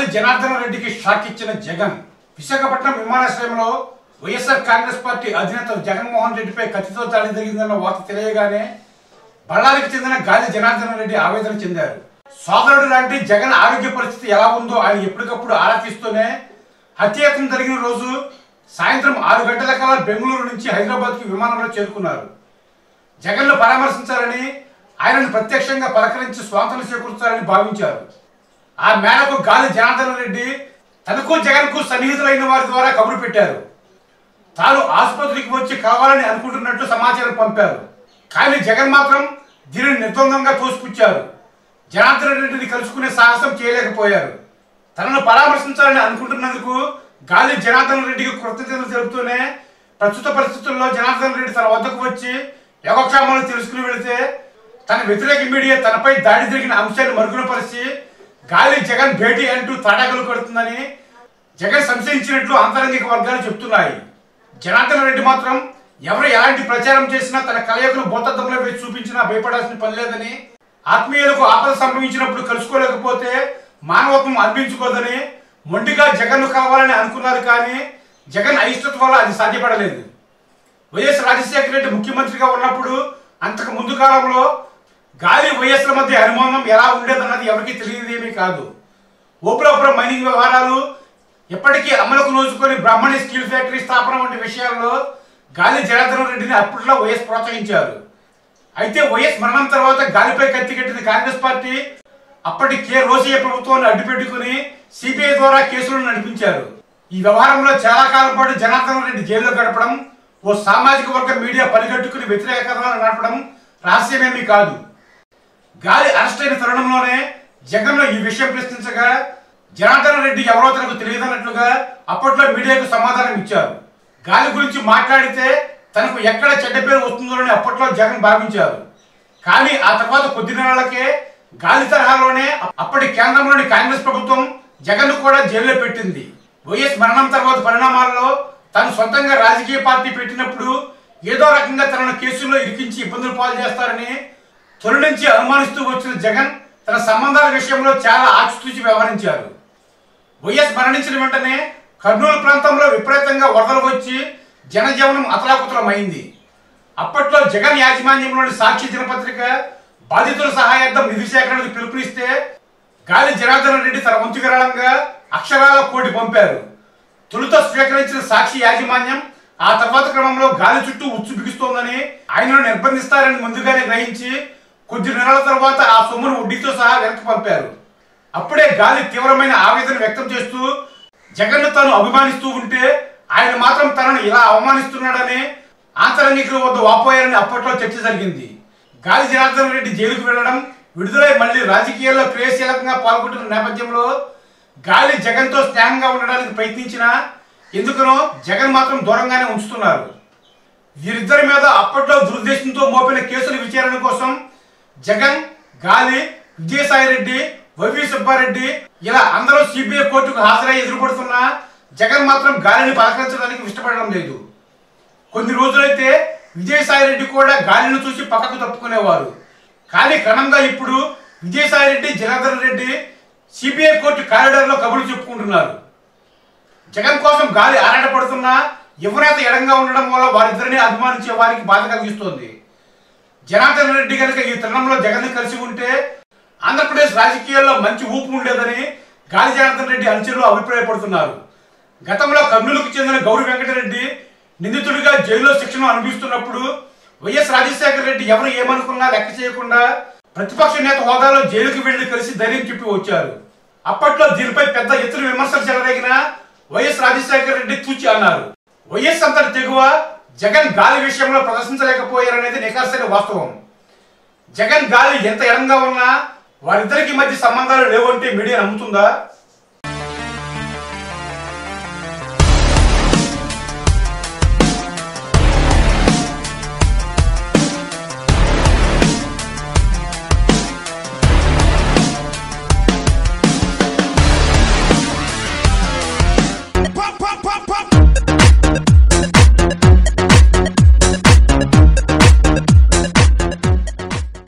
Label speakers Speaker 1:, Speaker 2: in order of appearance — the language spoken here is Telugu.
Speaker 1: జనార్దన రెడ్డికి షాక్ ఇచ్చిన జగన్. విశాఖపట్నం విమానాశ్రయంలో వైఎస్ఆర్ కాంగ్రెస్ పార్టీ అధినేత జగన్మోహన్ రెడ్డిపై కత్తితో దాడి జరిగిందన్న వార్త తెలియగానే బళ్ళారికి చెందిన గాలి జనార్దన రెడ్డి ఆవేదన చెందారు. సోదరుడు లాంటి జగన్ ఆరోగ్య పరిస్థితి ఎలా ఉందో ఆయన ఎప్పటికప్పుడు ఆరా తీస్తూనే హత్యాయత్నం జరిగిన రోజు సాయంత్రం 6 గంటల కల్లా బెంగళూరు నుంచి హైదరాబాద్కి విమానంలో చేరుకున్నారు. జగన్ను పరామర్శించాలని, ఆయనను ప్రత్యక్షంగా పలకరించి స్వాతంత్రం చేకూర్చాలని భావించారు. ఆ మేరకు గాలి జనార్దన రెడ్డి తనకు జగన్కు సన్నిహితులైన వారి ద్వారా కబురు పెట్టారు. తాను ఆసుపత్రికి వచ్చి కావాలని అనుకుంటున్నట్లు సమాచారం పంపారు. కానీ జగన్ మాత్రం దీనిని నిర్ద్వందంగా తోసిపుచ్చారు. జనార్దన రెడ్డిని కలుసుకునే సాహసం చేయలేకపోయారు. తనను పరామర్శించాలని అనుకుంటున్నందుకు గాలి జనార్దన రెడ్డికి కృతజ్ఞతలు తెలుపుతూనే ప్రస్తుత పరిస్థితుల్లో జనార్దన రెడ్డి తన వద్దకు వచ్చి యోగక్షేమాలు తెలుసుకుని వెళితే తన వ్యతిరేక మీడియా తనపై దాడి జరిగిన అంశాన్ని మరుగునపరిచి గాలి జగన్ భేటీ అంటూ తాటాకులు కొడుతుందని జగన్ సంశయించినట్లు ఆంతరంగిక వర్గాలు చెప్తున్నాయి. జనార్దన రెడ్డి మాత్రం ఎవరు ఎలాంటి ప్రచారం చేసినా తన కలయికను భూతద్దంలో వేసి చూపించినా భయపడాల్సిన పని లేదని, ఆత్మీయులకు ఆపద సంభవించినప్పుడు కలుసుకోలేకపోతే మానవత్వం అనిపించుకోదని మొండిగా జగన్ను కావాలని అనుకున్నారు. కానీ జగన్ అయిష్టత వల్ల అది సాధ్యపడలేదు. వైఎస్ రాజశేఖర రెడ్డి ముఖ్యమంత్రిగా ఉన్నప్పుడు అంతకు ముందు కాలంలో గాలి వైఎస్ల మధ్య అనుబంధం ఎలా ఉండేదన్నది ఎవరికీ తెలియదేమీ కాదు. ఓపులాపురం మైనింగ్ వ్యవహారాలు ఎప్పటికీ అమలుకు నోచుకొని బ్రాహ్మణి స్టీల్ ఫ్యాక్టరీ స్థాపన వంటి విషయాల్లో గాలి జనార్దన రెడ్డిని అప్పట్లో వైఎస్ ప్రోత్సహించారు. అయితే వైఎస్ మరణం తర్వాత గాలిపై కత్తి కట్టిన కాంగ్రెస్ పార్టీ అప్పటి కె రోసయ్య ప్రభుత్వాన్ని అడ్డుపెట్టుకుని సిబిఐ ద్వారా కేసులను నడిపించారు. ఈ వ్యవహారంలో చాలా కాలం పాటు జనార్దన రెడ్డి జైల్లో గడపడం, ఓ సామాజిక వర్గ మీడియా పనిగట్టుకుని వ్యతిరేక కథనాలు నడపడం రహస్యమేమీ కాదు. గాలి అరెస్ట్ అయిన తరుణంలోనే జగన్లో ఈ విషయం ప్రశ్నించగా జనార్దన రెడ్డి ఎవరో తనకు తెలియదన్నట్లుగా అప్పట్లో మీడియాకు సమాధానం ఇచ్చారు. గాలి గురించి మాట్లాడితే తనకు ఎక్కడ చెడ్డ పేరు వస్తుందోనని అప్పట్లో జగన్ భావించారు. కానీ ఆ తర్వాత కొద్ది నెలలకే గాలి తరహాలోనే అప్పటి కేంద్రంలోని కాంగ్రెస్ ప్రభుత్వం జగన్ను కూడా జైల్లో పెట్టింది. వైఎస్ మరణం తర్వాత పరిణామాల్లో తను సొంతంగా రాజకీయ పార్టీ పెట్టినప్పుడు ఏదో రకంగా తనను కేసుల్లో ఇరికించి ఇబ్బందులు పాలు చేస్తారని తొలి నుంచి అనుమానిస్తూ వచ్చిన జగన్ తన సంబంధాల విషయంలో చాలా ఆచితూచి వ్యవహరించారు. వైఎస్ మరణించిన వెంటనే కర్నూలు ప్రాంతంలో విపరీతంగా వరదలు వచ్చి జనజీవనం అతలాకుతలమైంది. అప్పట్లో జగన్ యాజమాన్యంలోని సాక్షి దినపత్రిక బాధితుల సహాయార్థం నిధి సేకరణకు పిలుపునిస్తే గాలి జనార్దన రెడ్డి తన వంతు విరాళంగా అక్షరాల 1 కోటి పంపారు. తొలుత స్వీకరించిన సాక్షి యాజమాన్యం ఆ తర్వాత క్రమంలో గాలి చుట్టూ ఉచ్చు బిగుస్తోందని, ఆయనను నిర్బంధిస్తారని ముందుగానే గ్రహించి కొద్ది నెలల తర్వాత ఆ సొమ్మును వడ్డీతో సహా వెనక్కి పంపారు. అప్పుడే గాలి తీవ్రమైన ఆవేదన వ్యక్తం చేస్తూ జగన్ను తాను అభిమానిస్తూ ఉంటే ఆయన మాత్రం తనను ఇలా అవమానిస్తున్నాడని ఆంతరంగికుల వద్ద వాపోయారని అప్పట్లో చర్చ జరిగింది. గాలి జనార్దన రెడ్డి జైలుకు వెళ్లడం, విడుదలై మళ్లీ రాజకీయాల్లో క్రియాశీలకంగా పాల్గొంటున్న నేపథ్యంలో గాలి జగన్తో స్నేహంగా ఉండడానికి ప్రయత్నించినా ఎందుకనో జగన్ మాత్రం దూరంగానే ఉంచుతున్నారు. వీరిద్దరి మీద అప్పట్లో దురుద్దేశంతో మోపిన కేసుల విచారణ కోసం జగన్, గాలి, విజయసాయిరెడ్డి, వైవి సుబ్బారెడ్డి ఇలా అందరూ సిబిఐ కోర్టుకు హాజరై ఎదురుపడుతున్నా జగన్ మాత్రం గాలిని పలకరించడానికి ఇష్టపడడం లేదు. కొన్ని రోజులైతే విజయసాయిరెడ్డి కూడా గాలిని చూసి పక్కకు తప్పుకునేవారు. కానీ క్రమంగా ఇప్పుడు విజయసాయిరెడ్డి, జనార్దన రెడ్డి సిబిఐ కోర్టు కారిడార్లో కబుర్లు చెప్పుకుంటున్నారు. జగన్ కోసం గాలి ఆరాటపడుతున్నా యువనేత ఎడంగా ఉండడం వల్ల వారిద్దరిని అభిమానించే వారికి బాధ కలిగిస్తోంది. జనార్దన రెడ్డి కనుక ఈ తరుణంలో జగన్ కలిసి ఉంటే ఆంధ్రప్రదేశ్ రాజకీయాల్లో మంచి ఊపు ఉండేదని గాలి జనార్దన రెడ్డి అనుచరులు అభిప్రాయపడుతున్నారు. గతంలో కర్నూలుకు చెందిన గౌరి వెంకటరెడ్డి నిందితుడిగా జైల్లో శిక్షను అనుభవిస్తున్నప్పుడు వైఎస్ రాజశేఖర రెడ్డి ఎవరు ఏమనుకున్నా లెక్క చేయకుండా ప్రతిపక్ష నేత హోదాలో జైలుకు వెళ్లి కలిసి ధైర్యం చెప్పి వచ్చారు. అప్పట్లో దీనిపై పెద్ద ఎత్తున విమర్శలు చెలరేగినా వైఎస్ రాజశేఖర రెడ్డి తూచి అన్నారు. వైఎస్ అంతటి తెగువ జగన్ గాలి విషయంలో ప్రదర్శించలేకపోయారనేది నికార్సైన వాస్తవం. జగన్ గాలి ఎంత ఎడంగా ఉన్నా వారిద్దరికి మధ్య సంబంధాలు లేవంటే మీడియా నమ్ముతుందా?